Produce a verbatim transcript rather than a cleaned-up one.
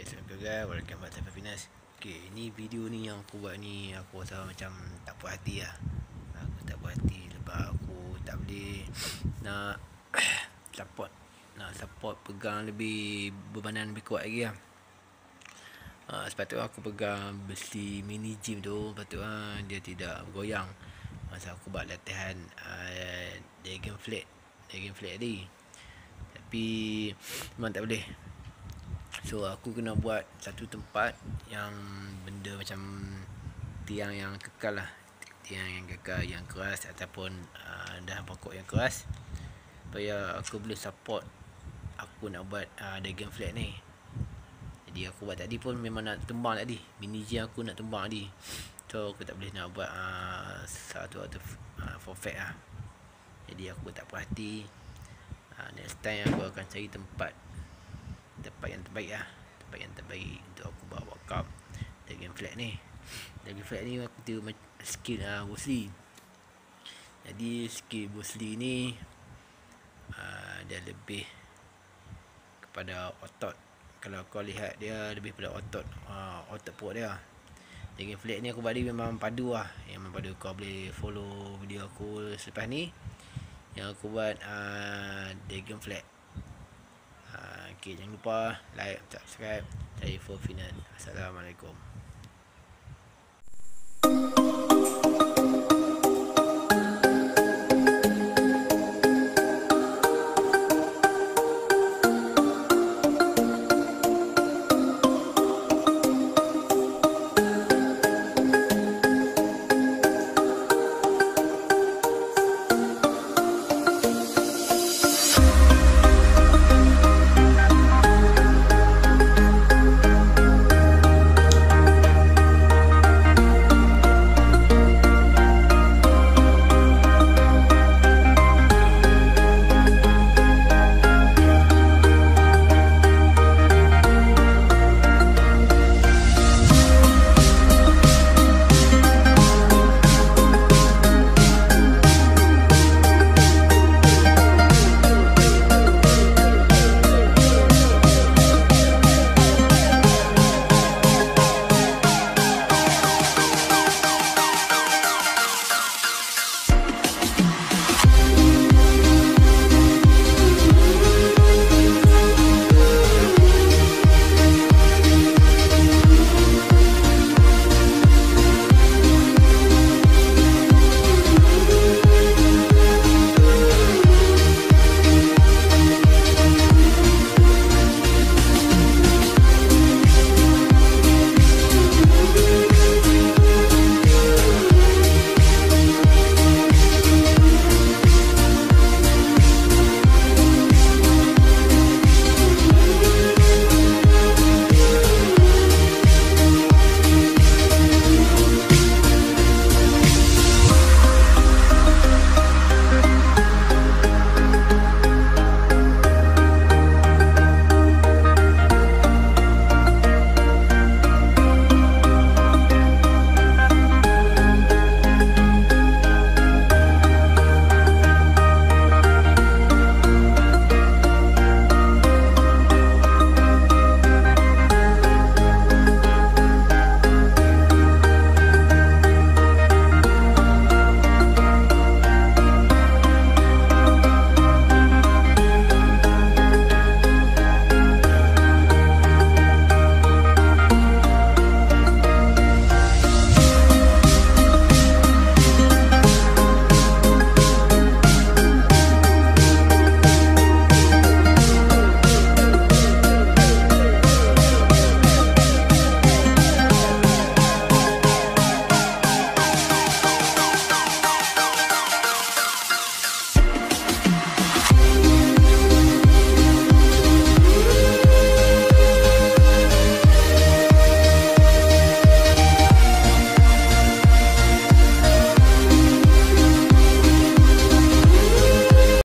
Assalamualaikum guys, welcome back to Happiness. Okay, ni video ni yang aku buat ni, aku rasa macam tak puas hati lah. Aku tak puas hati sebab aku tak boleh nak support Nak support pegang lebih, bebanan lebih kuat lagi lah. uh, Sebab tu aku pegang besi mini gym tu. Lepas tu uh, dia tidak goyang masa aku buat latihan uh, dragonflag Dragonflag tadi. Tapi memang tak boleh. So aku kena buat satu tempat yang benda macam tiang yang kekal lah, tiang yang kekal, yang keras ataupun uh, dahan pokok yang keras, supaya aku boleh support aku nak buat uh, dragonflag ni. Jadi aku buat tadi pun memang nak tumbang tadi, mini G aku nak tumbang tadi. So aku tak boleh nak buat uh, satu atau uh, perfect lah. Jadi aku tak puas hati. uh, Next time aku akan cari tempat tempat yang terbaik lah, tempat yang terbaik untuk aku buat workout dragonflag ni. Dragonflag ni aku tengok skill uh, Bruce Lee. Jadi skill Bruce Lee ni uh, dia lebih kepada otot. Kalau kau lihat dia lebih pada otot, uh, otot perut dia. Dragonflag ni aku buat dia memang padu lah, yang memang padu. Kau boleh follow video aku selepas ni yang aku buat uh, dragonflag. uh, Okay, jangan lupa like, subscribe. Saya Ferdinand. Assalamualaikum.